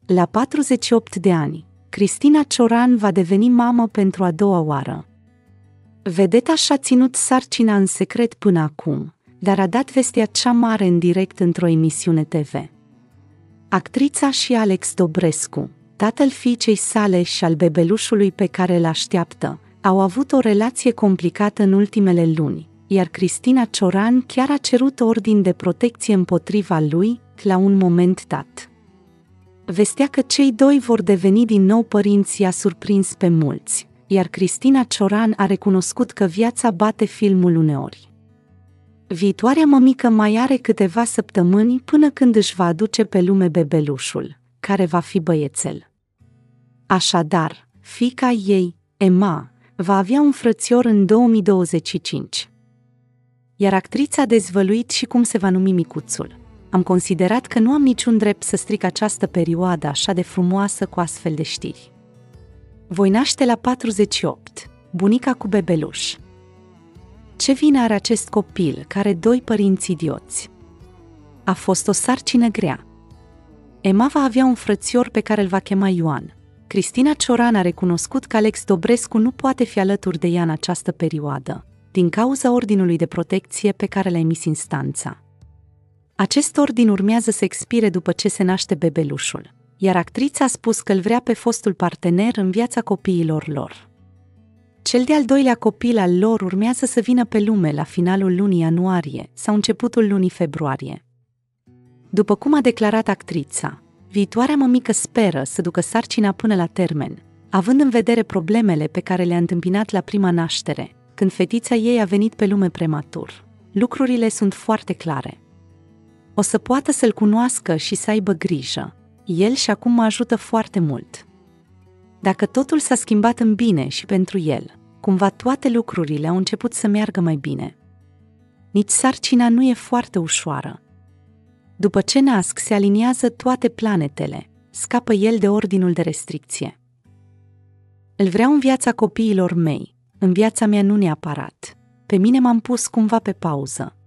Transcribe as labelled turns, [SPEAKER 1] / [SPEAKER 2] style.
[SPEAKER 1] La 48 de ani, Cristina Cioran va deveni mamă pentru a doua oară. Vedeta și-a ținut sarcina în secret până acum, dar a dat vestea cea mare în direct într-o emisiune TV. Actrița și Alex Dobrescu, tatăl fiicei sale și al bebelușului pe care îl așteaptă, au avut o relație complicată în ultimele luni, iar Cristina Cioran chiar a cerut ordin de protecție împotriva lui la un moment dat. Vestea că cei doi vor deveni din nou părinți i-a surprins pe mulți, iar Cristina Cioran a recunoscut că viața bate filmul uneori. Viitoarea mămică mai are câteva săptămâni până când își va aduce pe lume bebelușul, care va fi băiețel. Așadar, fiica ei, Emma, va avea un frățior în 2025. Iar actrița a dezvăluit și cum se va numi micuțul. Am considerat că nu am niciun drept să stric această perioadă așa de frumoasă cu astfel de știri. Voi naște la 48, bunica cu bebeluș. Ce vină are acest copil care doi părinți idioți? A fost o sarcină grea. Emma va avea un frățior pe care îl va chema Ioan. Cristina Cioran a recunoscut că Alex Dobrescu nu poate fi alături de ea în această perioadă, din cauza ordinului de protecție pe care l-a emis instanța. Acest ordin urmează să expire după ce se naște bebelușul, iar actrița a spus că îl vrea pe fostul partener în viața copiilor lor. Cel de-al doilea copil al lor urmează să vină pe lume la finalul lunii ianuarie sau începutul lunii februarie. După cum a declarat actrița, viitoarea mămică speră să ducă sarcina până la termen, având în vedere problemele pe care le-a întâmpinat la prima naștere, când fetița ei a venit pe lume prematur. Lucrurile sunt foarte clare. O să poată să-l cunoască și să aibă grijă. El și acum mă ajută foarte mult. Dacă totul s-a schimbat în bine și pentru el, cumva toate lucrurile au început să meargă mai bine. Nici sarcina nu e foarte ușoară. După ce nasc, se aliniază toate planetele, scapă el de ordinul de restricție. Îl vreau în viața copiilor mei, în viața mea nu neapărat. Pe mine m-am pus cumva pe pauză.